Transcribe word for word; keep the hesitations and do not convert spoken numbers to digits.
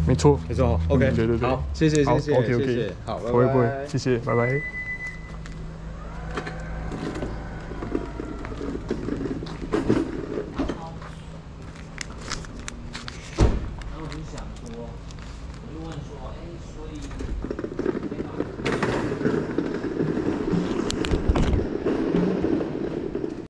没错， 没错。OK，、 嗯、对对对， 好，谢谢谢谢 ，OK OK， 谢谢，好，拜拜。 不会不会，谢谢，拜拜。 然后我就想说，我就问说，哎，所以。